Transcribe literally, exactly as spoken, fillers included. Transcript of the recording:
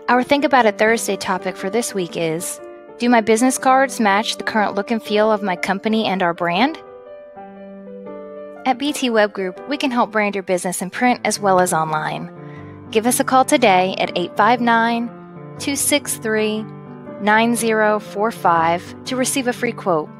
Our Think About It Thursday topic for this week is, do my business cards match the current look and feel of my company and our brand? At B T Web Group, we can help brand your business in print as well as online. Give us a call today at eight five nine, two six three, nine zero four five to receive a free quote.